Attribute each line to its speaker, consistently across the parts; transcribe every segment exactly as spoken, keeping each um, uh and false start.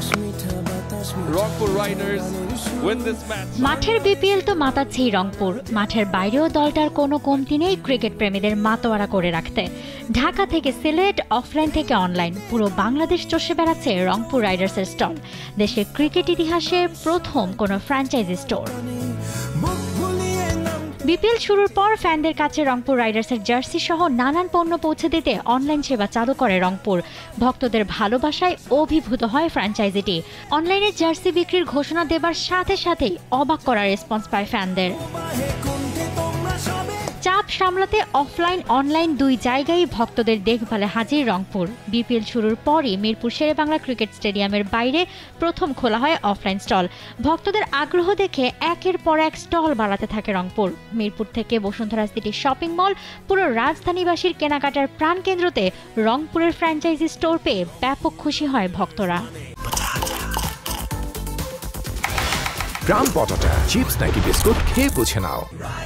Speaker 1: Rangpur Riders win this match.
Speaker 2: মাঠের BPL তো মাতাচ্ছেই রংপুর, মাঠের বাইরেও দলটার কোনো কমতি নেই ক্রিকেট প্রেমীদের মাতোয়ারা করে রাখতে। ঢাকা থেকে সিলেট, অফলাইন থেকে অনলাইন, পুরো বাংলাদেশ চষে বেড়াচ্ছে রংপুর রাইডার্সের স্টল। দেশের ক্রিকেট ইতিহাসে প্রথম কোনো ফ্র্যাঞ্চাইজি স্টোর। বিপিএল শুরুর পর ফ্যানদের কাছে রংপুর রাইডার্সের জার্সি সহ নানান পণ্য পৌঁছে দিতে অনলাইন সেবা চালু করে রংপুর। ভক্তদের ভালোবাসায় অভিভূত হয় ফ্র্যাঞ্চাইজিটি। অনলাইনে জার্সি বিক্রির ঘোষণা দেবার সাথে সাথেই অবাক করার রেসপন্স পায় ফ্যানদের। চাপ সামলাতে অফলাইন অনলাইন দুই জায়গায় ভক্তদের দেখভালে হাজির রংপুর। বিপিএল শুরুর পরই মিরপুর শেরেবাংলা ক্রিকেট স্টেডিয়ামের বাইরে প্রথম খোলা হয় অফলাইন স্টল। ভক্তদের আগ্রহ দেখে একের পর এক স্টল বাড়াতে থাকে রংপুর। মিরপুর থেকে বসুন্ধরা সিটি শপিং মল, পুরো রাজধানীবাসীর কেনাকাটার প্রাণকেন্দ্রতে রংপুরের ফ্র্যাঞ্চাইজি স্টোর পেয়ে ব্যাপক খুশি হয় ভক্তরা।
Speaker 3: গ্রাম পটাটা চিপস নাকি বিস্কুট খেয়ে বুঝে নাও।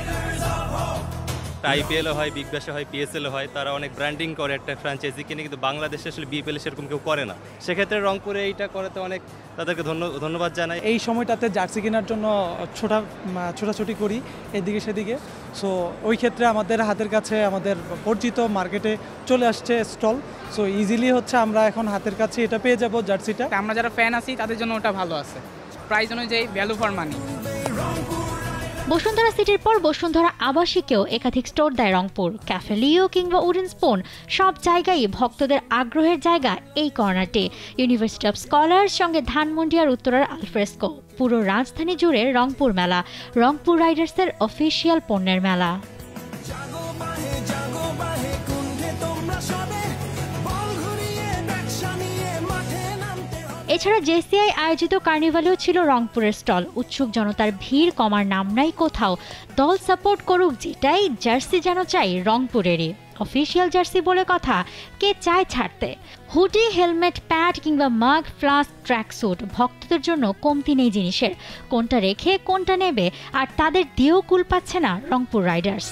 Speaker 4: আইপিএল হয়, বিগ ব্যাশে হয়, পিএসএল হয়, তারা অনেক ব্র্যান্ডিং করে একটা ফ্র্যাঞ্চাইজি কিনে, কিন্তু বাংলাদেশে আসলে বিপিএল সেরকম কেউ করে না। সেক্ষেত্রে রংপুরে এইটা করাতে অনেক তাদেরকে ধন্যবাদ জানাই।
Speaker 5: এই সময়টাতে জার্সি কেনার জন্য ছোটা ছোটাছুটি করি এদিকে সেদিকে, সো ওই ক্ষেত্রে আমাদের হাতের কাছে আমাদের পরিচিত মার্কেটে চলে আসছে স্টল, সো ইজিলি হচ্ছে আমরা এখন হাতের কাছে এটা পেয়ে যাব জার্সিটা।
Speaker 6: আমরা যারা ফ্যান আছি তাদের জন্য ওটা ভালো আছে, প্রাইস অনুযায়ী ভ্যালু ফর মানি।
Speaker 2: বসুন্ধরা সিটির পর বসুন্ধরা আবাসিকেও একাধিক স্টোর দেয় রংপুর। ক্যাফে লিও কিংবা উডেন স্পুন, সব জায়গায় ভক্তদের আগ্রহের জায়গা এই কর্নারটি। ইউনিভার্সিটি অফ স্কলার সঙ্গে ধানমন্ডি আর উত্তরার আলফ্রেস্কো, পুরো রাজধানী জুড়ে রংপুর মেলা, রংপুর রাইডার্সের অফিসিয়াল পণ্যের মেলা। এছাড়া জেসিআই আয়োজিত কার্নিভালেও ছিল রংপুরের স্টল। উৎসুক জনতার ভিড় কমার নাম নাই কোথাও। দল সাপোর্ট করুক যেটাই, জার্সি যেন চাই রংপুরেরই। অফিসিয়াল জার্সি বলে কথা, কে চায় ছাড়তে? হুডি, হেলমেট, প্যাড কিংবা মাগ, ফ্লাস্ক, ট্র্যাকস্যুট, ভক্তদের জন্য কমতি নেই জিনিসের। কোনটা রেখে কোনটা নেবে, আর তাদের দিয়েও কুল পাচ্ছে না রংপুর রাইডার্স।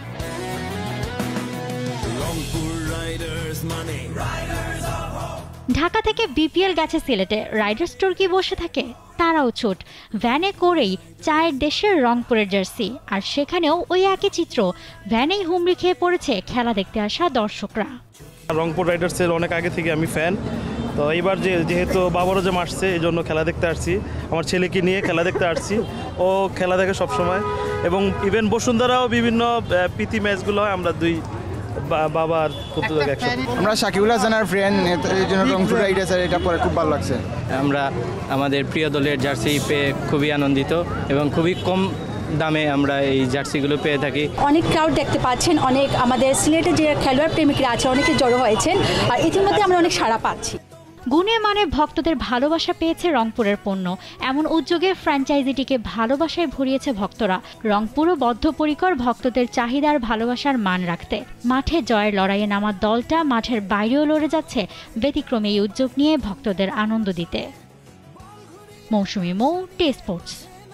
Speaker 2: ঢাকা থেকে বিপিএল গেছে সিলেটে, রাইডার স্টোর কি বসে থাকে? তারাও ছুট, ভ্যানে করেই চায়ের দেশের রংপুরের জার্সি। আর সেখানেও ওই একই চিত্র, ভ্যানেই হুমড়ি খেয়ে পড়েছে খেলা দেখতে আসা দর্শকরা।
Speaker 7: রংপুর রাইডার্সের অনেক আগে থেকে আমি ফ্যান, তো এইবার যে যেহেতু বাবরজম আসছে এই জন্য খেলা দেখতে আসছি, আমার ছেলেকে নিয়ে খেলা দেখতে আসছি। ও খেলা দেখে সবসময়, এবং ইভেন বসুন্ধরাও বিভিন্ন প্রীতি ম্যাচগুলো হয়, আমরা দুই বাবার পুত্র একসাথে।
Speaker 8: আমরা শাকিবুল হাসানের ফ্রেন্ড, এই জন্য রংপুর রাইডার্সের এটা পরে খুব ভালো লাগছে।
Speaker 9: আমরা আমাদের প্রিয় দলের জার্সি পেয়ে খুবই আনন্দিত, এবং খুবই কম দামে আমরা এই জার্সিগুলো পেয়ে থাকি।
Speaker 10: অনেক ক্রাউড দেখতে পাচ্ছেন, অনেক আমাদের সিলেটের যে খেলোয়াড় প্রেমিকরা আছে অনেকে জড়ো হয়েছেন, আর ইতিমধ্যে আমরা অনেক সাড়া পাচ্ছি।
Speaker 2: গুণে মানে ভক্তদের ভালোবাসা পেয়েছে রংপুরের পণ্য। এমন উদ্যোগে ফ্র্যাঞ্চাইজিটিকে ভালোবাসায় ভরিয়েছে ভক্তরা। রংপুরও বদ্ধপরিকর ভক্তদের চাহিদার ভালোবাসার মান রাখতে। মাঠে জয়ের লড়াইয়ে নামা দলটা মাঠের বাইরেও লড়ে যাচ্ছে ব্যতিক্রমী এই উদ্যোগ নিয়ে ভক্তদের আনন্দ দিতে। Mousumi Mou, T sports.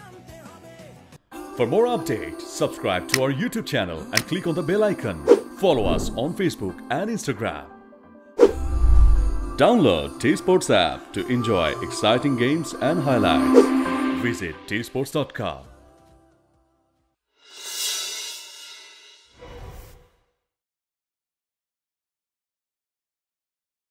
Speaker 11: For more updates, subscribe to our YouTube channel and click on the bell icon. Follow us on Facebook and Instagram. Download T Sports app to enjoy exciting games and highlights. Visit t sports dot com.